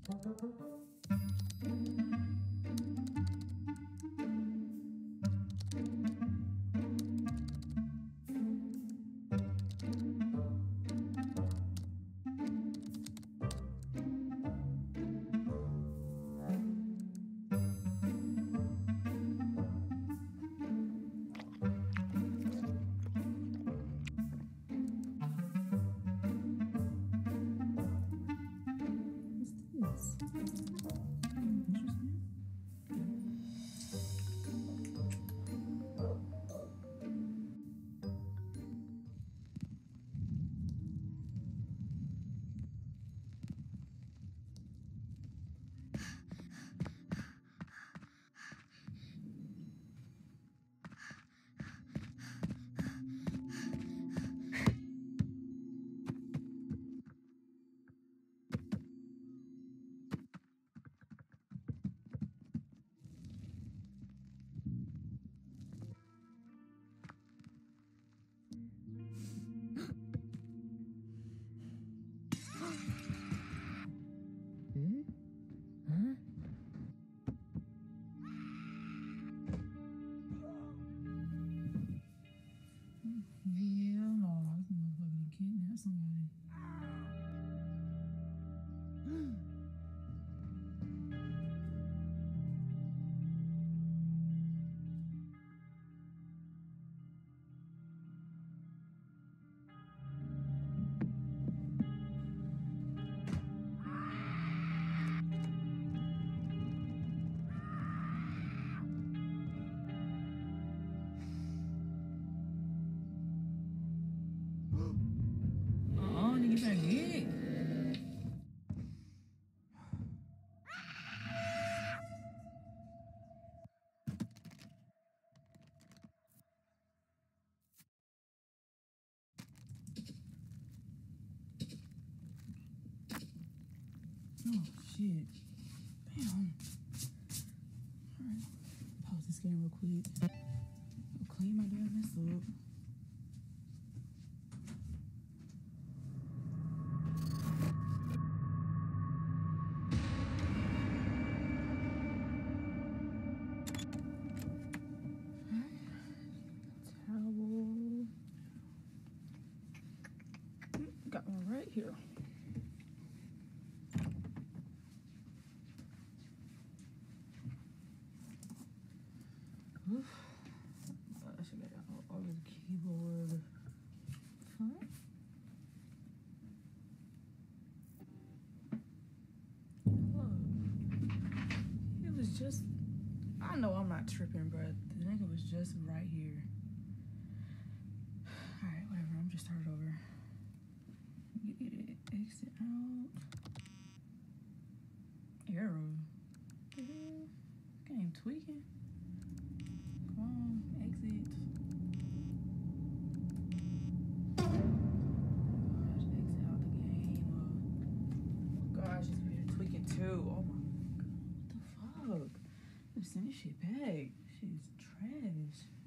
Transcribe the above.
Oh shit. Damn. Alright. Pause this game real quick. I'll clean my damn mess up. Towel. Got one right here. I should get all the keyboard. Huh? Look, it was just. I know I'm not tripping, but the nigga was just right here. All right, whatever. I'm just start over. Get it. Exit out. Arrow. What the hell? Game tweaking. Come on, exit. Gosh, exit out the game. Oh gosh, this video tweaking too. Oh my god, what the fuck? I'm sending shit back. Shit is trash.